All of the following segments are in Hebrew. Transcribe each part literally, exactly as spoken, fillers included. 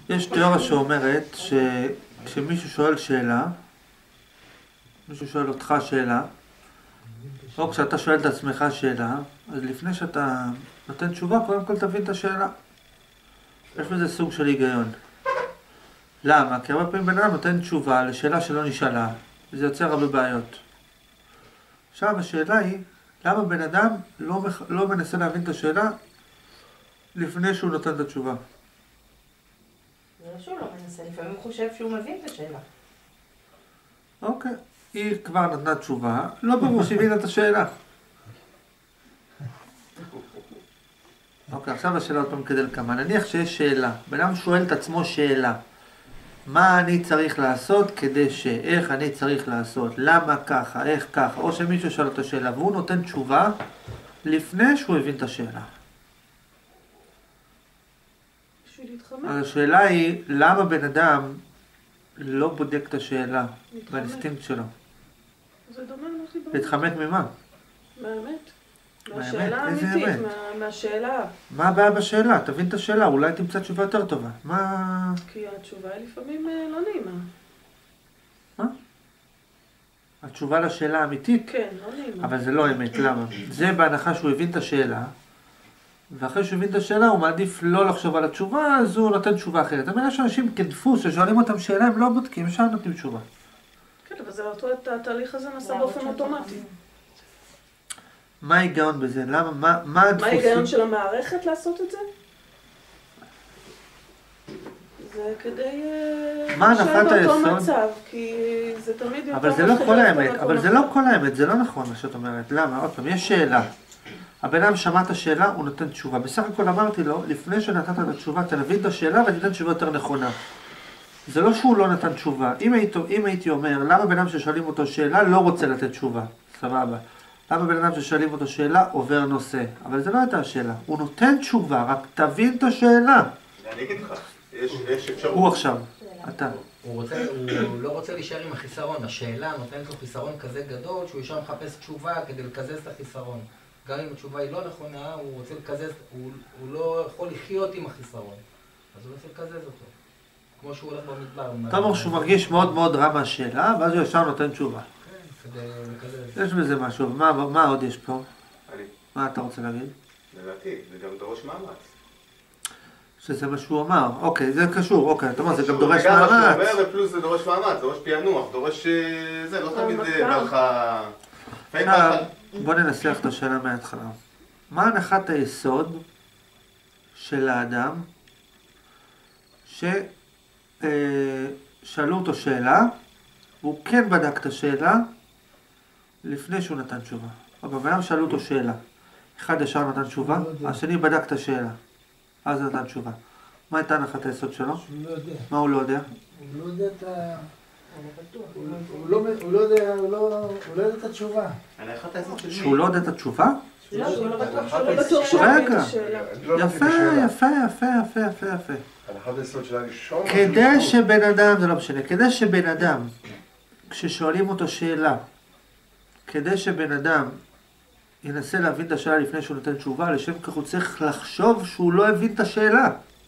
יש תיאוריה שאומרת שכשמישהו שואל שאלה, מישהו שואל אותך שאלה, או כשאתה שואל את עצמך שאלה, אז לפני שאתה נותן תשובה, קודם כל תבין את השאלה. יש בזה סוג של היגיון. למה? כי הרבה פעמים בן אדם נותן תשובה לשאלה שלא נשאלה, וזה יוצר הרבה בעיות. עכשיו השאלה היא, למה בן אדם לא, מח... לא מנסה להבין את השאלה לפני שהוא נותן את התשובה? זה לא שהוא לא מנסה, לפעמים הוא חושב שהוא מבין את השאלה. אוקיי, היא כבר נתנה תשובה, לא ברור שהיא הבינה את השאלה. אוקיי, עכשיו השאלה עוד פעם כדי לכמה. נניח שיש שאלה, בן אדם שואל את עצמו שאלה. מה אני צריך לעשות כדי ש... איך אני צריך לעשות? למה ככה? איך ככה? או שמישהו שואל את השאלה והוא נותן תשובה לפני שהוא הבין את השאלה. אז השאלה היא, למה בן אדם לא בודק את השאלה באינסטינקט שלו? זה דומה למה שדיברנו. להתחמק ממה? מהאמת. מהשאלה האמיתית, מהשאלה. מה הבעיה בשאלה? תבין את השאלה, אולי תמצא תשובה יותר טובה. מה... כי התשובה היא לפעמים לא נעימה. מה? התשובה לשאלה האמיתית? כן, לא נעימה. אבל זה לא אמת, למה? זה בהנחה שהוא הבין את השאלה, ואחרי שהוא הבין את השאלה הוא מעדיף לא לחשוב על התשובה, אז הוא נותן תשובה אחרת. אבל יש אנשים כדפוס ששואלים אותם שאלה, הם לא בודקים, שם נותנים תשובה. כן, אבל זה אותו, התהליך הזה נעשה באופן אוטומטי. מה ההיגיון בזה? למה? מה, מה הדפוסים? מה ההיגיון של המערכת לעשות את זה? זה כדי... מה הנחת היסוד? מצב, כי זה תמיד יותר... אבל זה לא כל האמת, אבל זה לא כל האמת, זה לא נכון מה שאת אומרת. למה? עוד פעם, יש שאלה. הבן אדם שמע את השאלה, הוא נותן תשובה. בסך הכל אמרתי לו, לפני שנתת את התשובה, תבין את השאלה ותיתן תשובה יותר נכונה. זה לא שהוא לא נתן תשובה. אם הייתי, אם הייתי אומר, למה בן אדם ששואלים אותו שאלה לא רוצה לתת תשובה? סבבה. למה בן אדם ששואלים אותו שאלה עובר נושא? אבל זה לא הייתה השאלה. הוא נותן תשובה, רק תבין את השאלה. אני אגיד לך, יש אפשרות. הוא עכשיו, אתה. הוא רוצה, הוא לא רוצה להישאר עם החיסרון. השאלה נותנת לו חיסרון כזה גדול שהוא ישר מחפש תשובה כדי לקזז את החיסרון. גם אם התשובה היא לא נכונה, הוא רוצה לקזז, הוא, הוא לא יכול לחיות עם החיסרון. אז הוא רוצה לקזז אותו. כמו שהוא הולך במדבר. אתה אומר שהוא מרגיש מאוד מאוד רע מהשאלה, ואז הוא ישר נותן תשובה. כן, כדי לקזז. יש בזה משהו. מה, מה עוד יש פה? אני. מה אתה רוצה להגיד? לדעתי, זה גם דורש מאמץ. שזה מה שהוא אמר. אוקיי, זה קשור. אוקיי, אתה אומר, זה גם דורש מאמץ. זה גם מאמץ. מה שהוא אומר, ופלוס זה דורש מאמץ, דורש פענוח, דורש... זה לא תמיד ברכה... בוא ננסח את השאלה מההתחלה. מה הנחת היסוד של האדם ששאלו אותו שאלה, והוא כן בדק את השאלה לפני שהוא נתן תשובה. אבל בן אדם שאלו אותו שאלה. אחד ישר נתן תשובה, השני בדק את השאלה. אז נתן תשובה. מה הייתה הנחת היסוד שלו? שהוא לא יודע. מה הוא לא יודע? הוא לא יודע את ה... הוא לא יודע, הוא לא יודע את התשובה. שהוא לא יודע את התשובה? לא, שהוא לא בטוח שהוא לא בטוח שהוא רגע. מבין את השאלה. יפה, יפה, יפה, יפה, יפה, יפה. הנחת היסוד שלה ראשון... כדי שבן אדם, זה לא משנה, כדי שבן אדם, כששואלים אותו שאלה, כדי שבן אדם ינסה להבין את השאלה לפני שהוא נותן תשובה, לשם כך הוא צריך לחשוב שהוא לא הבין את השאלה.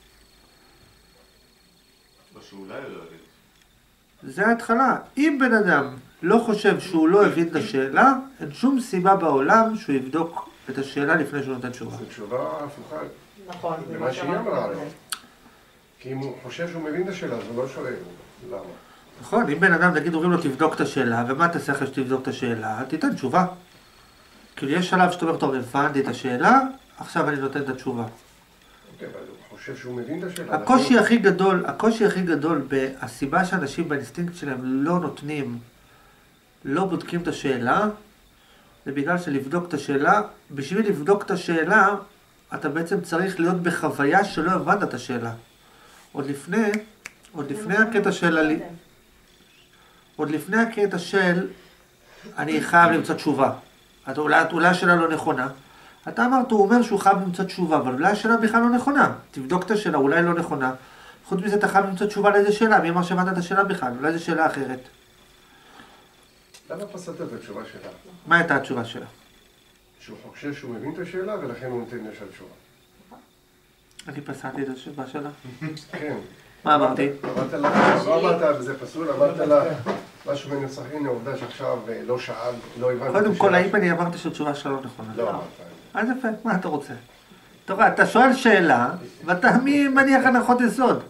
או שאולי לא הבין. זה ההתחלה. אם בן אדם לא חושב שהוא לא הבין את השאלה, אין שום סיבה בעולם שהוא יבדוק את השאלה לפני שהוא נותן תשובה. זו תשובה הפוכה. נכון. למה שהיא אמרה לו. כי אם הוא חושב שהוא מבין את השאלה, אז הוא לא שואל. למה? נכון, אם בן אדם, נגיד, אומרים לו תבדוק את השאלה, ומה תעשה אחרי שתבדוק את השאלה? תיתן תשובה. כאילו יש שלב שאתה אומר, טוב, הבנתי את השאלה, עכשיו אני נותן את התשובה. אוקיי, אבל הוא חושב שהוא מבין את השאלה. הקושי הכי גדול, הקושי הכי גדול, הסיבה שאנשים באינסטינקט שלהם לא נותנים, לא בודקים את השאלה, זה בגלל שלבדוק את השאלה, בשביל לבדוק את השאלה, אתה בעצם צריך להיות בחוויה שלא הבנת את השאלה. עוד לפני, עוד לפני הקטע של, עוד לפני הקטע של, אני חייב למצוא תשובה. אולי, אולי השאלה לא נכונה. אתה אמרת, הוא אומר שהוא חייב למצוא תשובה, אבל אולי השאלה בכלל לא נכונה. תבדוק את השאלה, אולי לא נכונה. חוץ מזה, אתה חייב למצוא תשובה לאיזה שאלה. מי אמר שהבנת את השאלה בכלל? אולי זו שאלה אחרת. למה פסלת את התשובה שלה? מה הייתה התשובה שלה? שהוא חושב שהוא מבין את השאלה, ולכן הוא נותן ישר תשובה. אני פסלתי את התשובה שלה. כן. מה אמרתי? אמרת לה, לא אמרת בזה פסול, אמרת לה משהו מנצח, הנה עובדה שעכשיו לא שאל, לא הבנתי. קודם כל, האם אני אמרתי שהתשובה שלך לא נכונה? לא אמרת. אז יפה, מה אתה רוצה? אתה רואה, אתה שואל שאלה, ואתה מי מניח הנחות יסוד.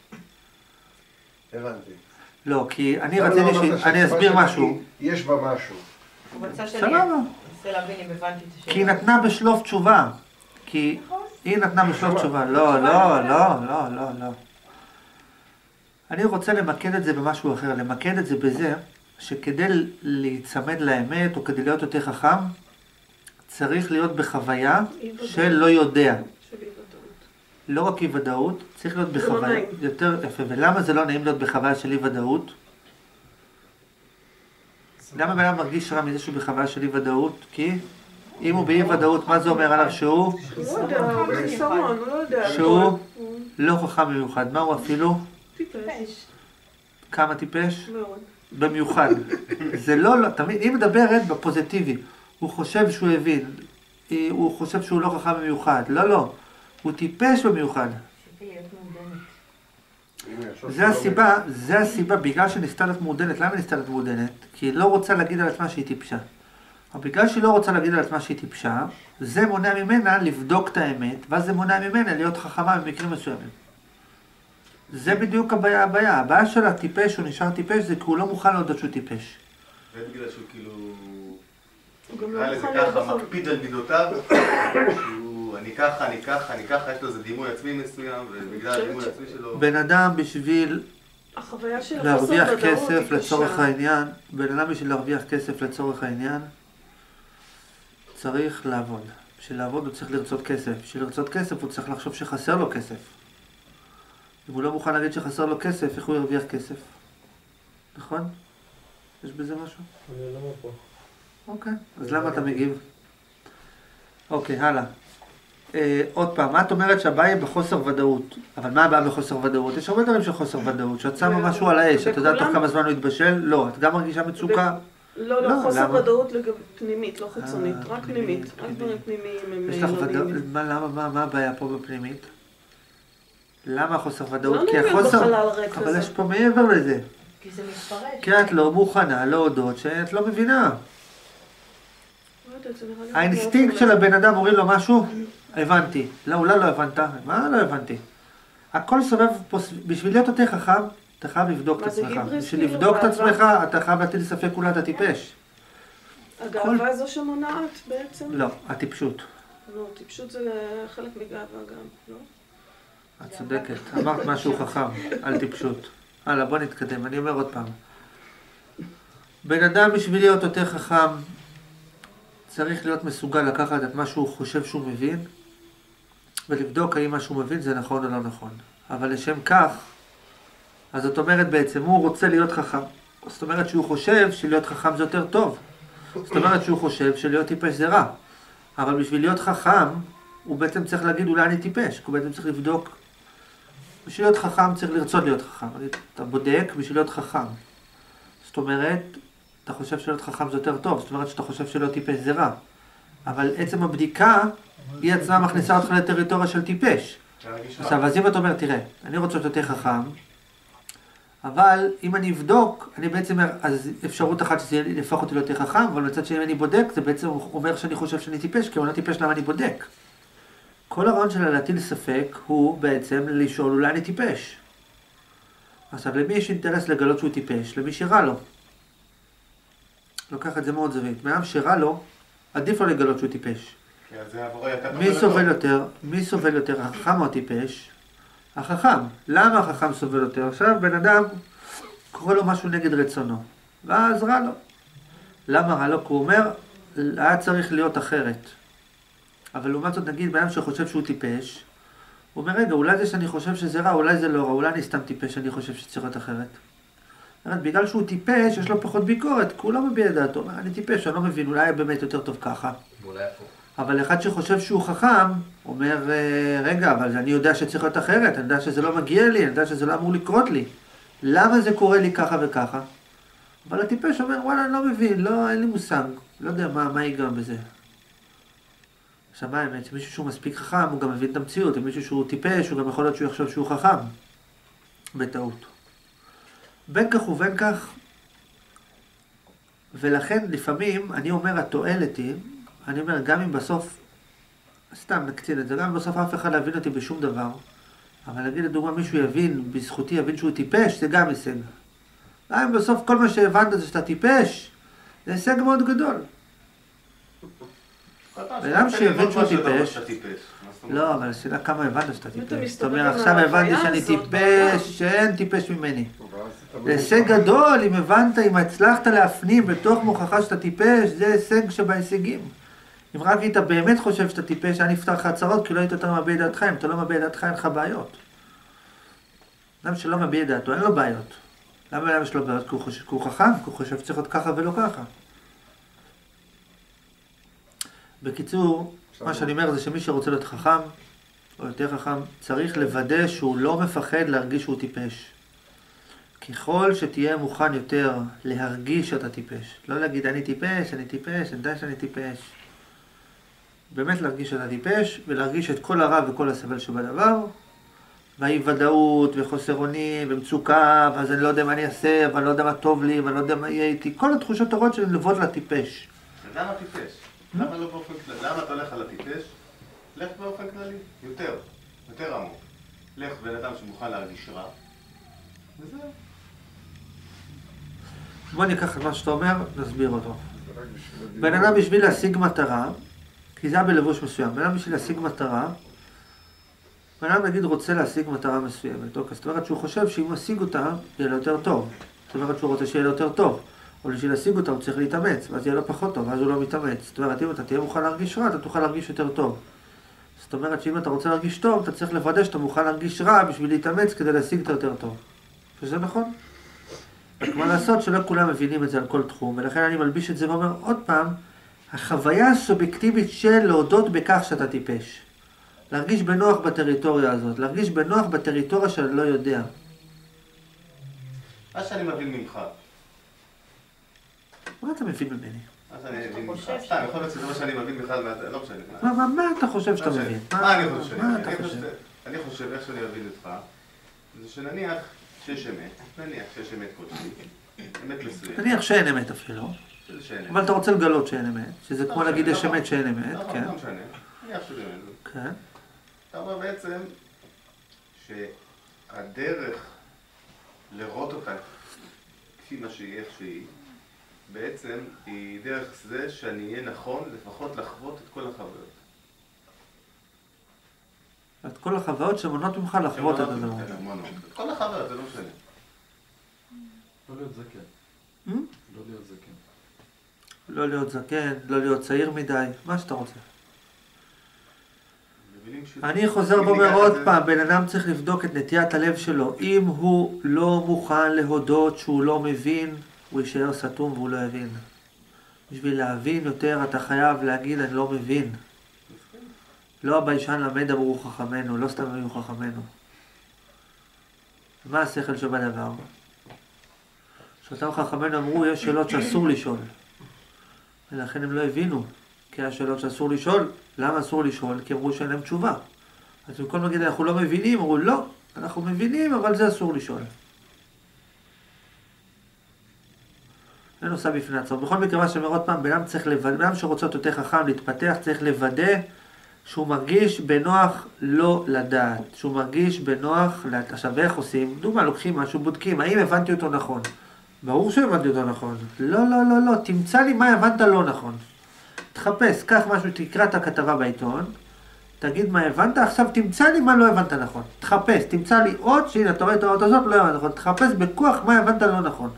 הבנתי. לא, כי אני רציתי ש... אני אסביר משהו. יש בה משהו. הוא רצה שאני סבבה. אנסה להבין אם הבנתי את השאלה. כי היא נתנה בשלוף תשובה. כי היא נתנה בשלוף תשובה. לא, לא, לא, לא, לא, לא. אני רוצה למקד את זה במשהו אחר. למקד את זה בזה שכדי להיצמד לאמת או כדי להיות יותר חכם, צריך להיות בחוויה של לא יודע. של אי ודאות. לא רק אי ודאות, צריך להיות זה לא בחוויה נעים. יותר יפה. ולמה זה לא נעים להיות בחוויה של אי ודאות? למה בן אדם מרגיש רע מזה שהוא בחוויה של אי ודאות? כי אם הוא באי ודאות, מה זה אומר עליו? שהוא הוא לא יודע, הוא בחיסרון, הוא לא יודע. שהוא הוא לא חכם במיוחד. מה הוא אפילו? טיפש. כמה טיפש? מאוד. במיוחד. זה לא, לא, תמיד, היא מדברת בפוזיטיבי. הוא חושב שהוא הבין. היא- הוא חושב שהוא לא חכם במיוחד. לא, לא. הוא טיפש במיוחד. רציתי להיות מעודנת. הנה, עכשיו זה שלא הסיבה, זה הסיבה, בגלל שניסתה להיות מעודנת. למה ניסתה להיות מעודנת? כי היא לא רוצה להגיד על עצמה שהיא טיפשה. אבל בגלל שהיא לא רוצה להגיד על עצמה שהיא טיפשה, זה מונע ממנה לבדוק את האמת, ואז זה מונע ממנה להיות חכמה במקרים מסוימים. זה בדיוק הבעיה, הבעיה. הבעיה של הטיפש, הוא נשאר טיפש, זה כי הוא לא מוכן להודות שהוא טיפש. ובגלל שהוא כאילו... הוא גם נקרא לא לזה מוכן להיות ככה, בכל... מקפיד על מידותיו, שהוא אני ככה, אני ככה, אני ככה, יש לו איזה דימוי עצמי מסוים, ובגלל הדימוי העצמי שלו... בן אדם בשביל החוויה של להרוויח החוסר ודאות כסף היא לצורך קשה. העניין, בן אדם בשביל להרוויח כסף לצורך העניין, צריך לעבוד. בשביל לעבוד הוא צריך לרצות כסף. בשביל לרצות כסף הוא צריך לחשוב שחסר לו כסף. אם הוא לא מוכן להגיד שחסר לו כסף, איך הוא ירוויח כסף? נכון? יש בזה משהו? אני לא פה. אוקיי, אז למה אתה מגיב? אוקיי, הלאה. אה, עוד פעם, מה את אומרת שהבעיה היא בחוסר ודאות? אבל מה הבעיה בחוסר ודאות? יש הרבה דברים של חוסר ודאות. שאת שמה משהו על האש, את יודעת תוך וכולם- כמה זמן הוא יתבשל? לא, את גם מרגישה מצוקה. לא, לא, לא, חוסר למה? ודאות לגב פנימית, לא חיצונית, אה, רק פנימית, פנימית. רק פנימית. דברים פנימיים הם יש לך לא ודאות, נעימים. מה, למה, מה, מה הבעיה פה בפנימית? למה חוסר זה ודאות? לא כי נעים להיות החוסר... בחלל ריק אבל כזה. יש פה מעבר לזה. כי זה מתפרש. כי את לא מוכנה להודות שאת לא מבינה. לא יודעת, זה נראה לי האינסטינקט מאוד של הבן אדם אומרים לו משהו, הבנתי. לא, אולי לא הבנת. מה לא הבנתי? הכל סובב פה, בשביל להיות יותר חכם, אתה חייב לבדוק את מה זה עצמך. היבריס בשביל כאילו? לבדוק את גאווה? עצמך, אתה חייב להטיל ספק אולי אתה טיפש. הגאווה זו שמונעת בעצם? לא, הטיפשות. לא, טיפשות זה חלק מגאווה גם, לא? את צודקת. אמרת משהו חכם על טיפשות. הלאה, בוא נתקדם. אני אומר עוד פעם. בן אדם בשביל להיות יותר חכם, צריך להיות מסוגל לקחת את מה שהוא חושב שהוא מבין, ולבדוק האם מה שהוא מבין זה נכון או לא נכון. אבל לשם כך, אז זאת אומרת בעצם, הוא רוצה להיות חכם. זאת אומרת שהוא חושב שלהיות חכם זה יותר טוב. זאת אומרת שהוא חושב שלהיות טיפש זה רע. אבל בשביל להיות חכם, הוא בעצם צריך להגיד אולי אני טיפש. הוא בעצם צריך לבדוק. בשביל להיות חכם צריך לרצות להיות חכם. אתה בודק בשביל להיות חכם. זאת אומרת, אתה חושב שלהיות חכם זה יותר טוב. זאת אומרת שאתה חושב שלהיות טיפש זה רע. אבל עצם הבדיקה, היא עצמה מכניסה אותך לטריטוריה של טיפש. עכשיו, אז אם אתה אומר, תראה, אני רוצה להיות יותר חכם, אבל אם אני אבדוק, אני בעצם, אז אפשרות אחת שזה יהפוך אותי ליותר חכם, אבל מצד שני אם אני בודק, זה בעצם אומר שאני חושב שאני טיפש, כי אני לא טיפש למה אני בודק. כל הרעיון שלה להטיל ספק הוא בעצם לשאול אולי אני טיפש. עכשיו, למי יש אינטרס לגלות שהוא טיפש? למי שרע לו. לוקח את זה מאוד זווית. מאדם שרע לו, עדיף לו לגלות שהוא טיפש. כי אז זה עבורו יותר טוב מי ולטוב. סובל יותר? מי סובל יותר? החכם או הטיפש? החכם. למה החכם סובל יותר? עכשיו בן אדם קורא לו משהו נגד רצונו, ואז רע לו. למה רע לו? כי הוא אומר, היה צריך להיות אחרת. אבל לעומת זאת נגיד בן אדם שחושב שהוא טיפש, הוא אומר, רגע, אולי זה שאני חושב שזה רע, אולי זה לא רע, אולי אני סתם טיפש, אני חושב שצריך להיות אחרת. בגלל שהוא טיפש, יש לו פחות ביקורת, כי הוא לא מביע דעתו. אני טיפש, אני לא מבין, אולי באמת יותר טוב ככה. ואולי הפוך. אבל אחד שחושב שהוא חכם, אומר, רגע, אבל אני יודע שצריך להיות אחרת, אני יודע שזה לא מגיע לי, אני יודע שזה לא אמור לקרות לי. למה זה קורה לי ככה וככה? אבל הטיפש אומר, וואלה, אני לא מבין, לא, אין לי מושג, לא יודע מה, מה ייגרם בזה. עכשיו, מה האמת? מישהו שהוא מספיק חכם, הוא גם מבין את המציאות, ומישהו שהוא טיפש, הוא גם יכול להיות שהוא יחשוב שהוא חכם. בטעות. בין כך ובין כך, ולכן לפעמים אני אומר התועלת היא, אני אומר גם אם בסוף, סתם נקצין את זה, גם אם בסוף אף אחד לא יבין אותי בשום דבר, אבל נגיד לדוגמה מישהו יבין, בזכותי יבין שהוא טיפש, זה גם הישג. גם אם בסוף כל מה שהבנת זה שאתה טיפש, זה הישג מאוד גדול. ולמה שיבין שהוא טיפש, לא, אבל השאלה כמה הבנת שאתה טיפש. זאת אומרת, עכשיו הבנתי שאני טיפש, שאין טיפש ממני. זה הישג גדול, אם הבנת, אם הצלחת להפנים בתוך מוכחה שאתה טיפש, זה הישג שבהישגים. אם רק היית באמת חושב שאתה טיפש, אני אפתח לך הצהרות, כי לא היית יותר מביע דעתך, אם אתה לא מביע דעתך, אין לך בעיות. למה שלא מביע דעתו, אין לו בעיות. למה למה יש לו בעיות? כי הוא חושב, כי הוא חכם, כי הוא חושב שצריך להיות ככה ולא ככה. בקיצור, מה שאני אומר זה שמי שרוצה להיות חכם, או יותר חכם, צריך לוודא שהוא לא מפחד להרגיש שהוא טיפש. ככל שתהיה מוכן יותר להרגיש שאתה טיפש. לא להגיד אני טיפש, אני טיפש, אני יודע שאני טיפש. באמת להרגיש שאתה טיפש, ולהרגיש את כל הרע וכל הסבל שבדבר, והאי ודאות וחוסר אונים ומצוקה, ואז אני לא יודע מה אני אעשה, ואני לא יודע מה טוב לי, ואני לא יודע מה יהיה איתי. כל התחושות הרעות שלי נלוות לטיפש. למה טיפש? למה לא באופן כללי? למה אתה הולך על הטיפש? לך באופן כללי, יותר, יותר עמוק. לך בן אדם שמוכן להרגיש רע, וזהו. בוא ניקח את מה שאתה אומר, נסביר אותו. בן אדם בשביל להשיג מטרה, כי זה היה בלבוש מסוים, בן אדם בשביל להשיג מטרה, בן אדם נגיד רוצה להשיג מטרה מסוימת, אוקיי, זאת אומרת שהוא חושב שאם הוא ישיג אותה, יהיה לו יותר טוב. זאת אומרת שהוא רוצה שיהיה לו יותר טוב. אבל בשביל להשיג אותה הוא צריך להתאמץ, ואז יהיה לו פחות טוב, ואז הוא לא מתאמץ. זאת אומרת, אם אתה תהיה מוכן להרגיש רע, אתה תוכל להרגיש יותר טוב. זאת אומרת שאם אתה רוצה להרגיש טוב, אתה צריך לוודא שאתה מוכן להרגיש רע בשביל להתאמץ כדי להשיג את יותר טוב. שזה נכון. רק מה לעשות שלא כולם מבינים את זה על כל תחום, ולכן אני מלביש את זה ואומר עוד פעם, החוויה הסובייקטיבית של להודות בכך שאתה טיפש. להרגיש בנוח בטריטוריה הזאת, להרגיש בנוח בטריטוריה שאני לא יודע. מה שאני מבין ממך. מה אתה מבין ממני? אז אני מבין ממך. סתם, יכול להיות שזה מה שאני מבין בכלל, לא משנה. מה, מה, מה אתה חושב שאתה מבין? מה אני חושב? מה אתה חושב? אני חושב, איך שאני מבין אותך, זה שנניח שיש אמת, נניח שיש אמת כלשהי, אמת מסוימת. נניח שאין אמת אפילו. אבל אתה רוצה לגלות שאין אמת, שזה כמו להגיד יש אמת שאין אמת, כן. לא משנה, נניח שזה אמת. כן. אתה אומר בעצם שהדרך לראות אותה כפי מה שהיא, איך שהיא, בעצם היא דרך זה שאני אהיה נכון לפחות לחוות את כל החוויות. את כל החוויות שמונות ממך לחוות את הדבר. את כל החוויות, זה לא משנה. לא להיות זקן. לא להיות זקן. לא להיות זקן, לא להיות צעיר מדי, מה שאתה רוצה. אני חוזר ואומר עוד פעם, בן אדם צריך לבדוק את נטיית הלב שלו. אם הוא לא מוכן להודות שהוא לא מבין, הוא יישאר סתום והוא לא יבין. בשביל להבין יותר אתה חייב להגיד אני לא מבין. לא הביישן למד אמרו חכמנו, לא סתם אמרו חכמנו. מה השכל שבדבר? שאותם חכמנו אמרו יש שאלות שאסור לשאול. ולכן הם לא הבינו. כי השאלות שאסור לשאול, למה אסור לשאול? כי אמרו שאין להם תשובה. אז במקום להגיד אנחנו לא מבינים, אמרו לא, אנחנו מבינים אבל זה אסור לשאול. זה נושא בפני עצמו. בכל מקרה מה שאומר עוד פעם, בן אדם צריך לוודא, בן אדם שרוצה להיות יותר חכם להתפתח, צריך לוודא שהוא מרגיש בנוח לא לדעת. שהוא מרגיש בנוח, עכשיו איך עושים? דוגמה, לוקחים משהו, בודקים, האם הבנתי אותו נכון? ברור שהבנתי אותו נכון. לא, לא, לא, לא, תמצא לי מה הבנת לא נכון. תחפש, קח משהו, תקרא את הכתבה בעיתון, תגיד מה הבנת, עכשיו תמצא לי מה לא הבנת נכון. תחפש, תמצא לי עוד, שהנה, אתה רואה את האות הזאת, לא הבנת נכון. תחפש בכוח מה הבנת לא נכון.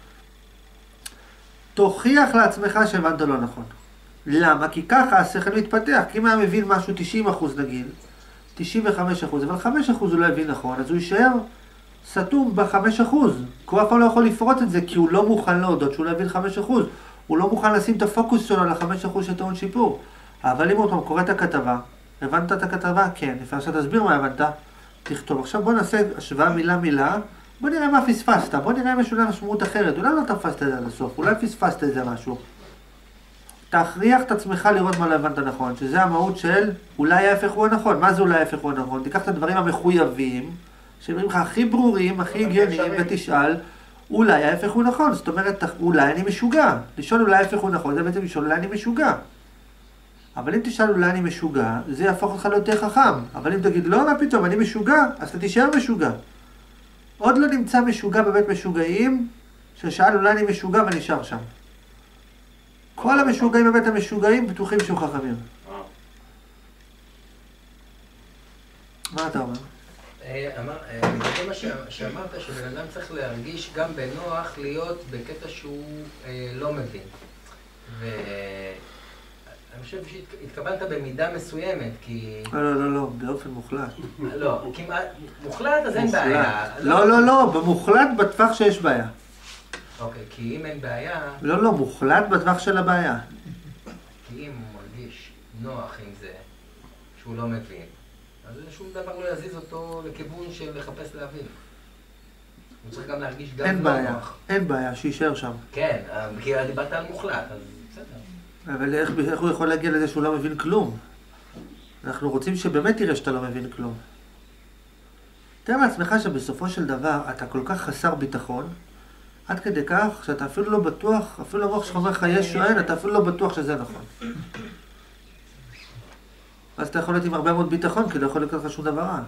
תוכיח לעצמך שהבנת לא נכון. למה? כי ככה השכל מתפתח. כי אם היה מבין משהו תשעים אחוז נגיד, תשעים וחמישה אחוז, אבל חמישה אחוז הוא לא הבין נכון, אז הוא יישאר סתום ב-חמישה אחוז. כי הוא אף פעם לא יכול לפרוט את זה, כי הוא לא מוכן להודות שהוא לא הבין חמישה אחוז. הוא לא מוכן לשים את הפוקוס שלו ל-חמישה אחוז של טעון שיפור. אבל אם הוא קורא את הכתבה, הבנת את הכתבה? כן. לפני שתסביר מה הבנת, תכתוב. עכשיו בוא נעשה השוואה מילה מילה, בוא נראה מה פספסת, בוא נראה אם יש אולי משמעות אחרת, אולי לא תפסת את זה עד הסוף, אולי פספסת את זה משהו. תכריח את עצמך לראות מה לא הבנת נכון, שזה המהות של אולי ההפך הוא הנכון. מה זה אולי ההפך הוא הנכון? תיקח את הדברים המחויבים, שאומרים לך הכי ברורים, הכי הגיוניים, ותשאל, אולי ההפך הוא נכון. זאת אומרת, אולי אני משוגע. לשאול אולי ההפך הוא נכון, זה בעצם לשאול אולי אני משוגע. אבל אם תשאל אולי אני משוגע, זה יהפוך אותך ליותר חכם. אבל אם תגיד, לא, מה פתאום, אני משוגע, אז אתה תישאר משוגע. עוד לא נמצא משוגע בבית משוגעים, ששאל אולי אני משוגע ונשאר שם. כל המשוגעים בבית המשוגעים בטוחים שהוא חכמים. מה אתה אומר? לגבי מה שאמרת, שבן אדם צריך להרגיש גם בנוח להיות בקטע שהוא לא מבין. ואני חושב שהתכוונת במידה מסוימת, כי... לא, לא, לא, לא, באופן מוחלט. לא, כמעט מוחלט אז אין בעיה. לא, לא, לא, במוחלט בטווח שיש בעיה. אוקיי, כי אם אין בעיה... לא, לא, מוחלט בטווח של הבעיה. כי אם הוא מרגיש נוח עם זה, שהוא לא מבין, אז שום דבר לא יזיז אותו לכיוון של לחפש להבין. הוא צריך גם להרגיש גם אין לא בעיה, נוח. אין בעיה, שישאר שם. כן, כי דיברת על מוחלט, אז בסדר. אבל איך, איך הוא יכול להגיע לזה שהוא לא מבין כלום? אנחנו רוצים שבאמת תראה שאתה לא מבין כלום. תאר לעצמך שבסופו של דבר אתה כל כך חסר ביטחון, עד כדי כך שאתה אפילו לא בטוח, אפילו המוח שלך אומר לך יש או אין, אתה אפילו לא בטוח שזה נכון. אז אתה יכול להיות עם הרבה מאוד ביטחון, כי לא יכול לקרות לך שום דבר רע.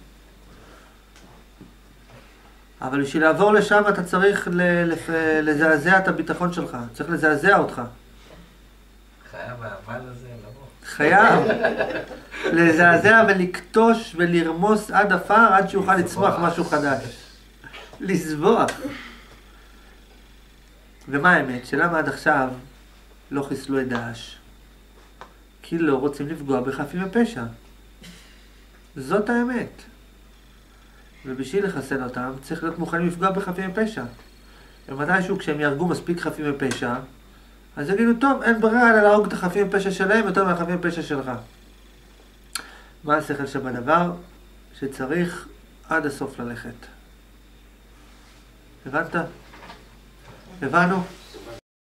אבל בשביל לעבור לשם אתה צריך לזעזע את הביטחון שלך, צריך לזעזע אותך. חייב האבל הזה לבוא. חייב. לזעזע ולקטוש ולרמוס עד אפר, עד שיוכל לצמוח משהו חדש. לסבוח. ומה האמת? שלמה עד עכשיו לא חיסלו את דאעש? כי לא רוצים לפגוע בחפים מפשע. זאת האמת. ובשביל לחסל אותם צריך להיות מוכנים לפגוע בחפים מפשע. ומתישהו כשהם יהרגו מספיק חפים מפשע, אז יגידו, טוב, אין ברירה אלא להרוג את החפים מפשע שלהם יותר מהחפים מפשע שלך. מה השכל שבדבר? שצריך עד הסוף ללכת. הבנת? הבנו?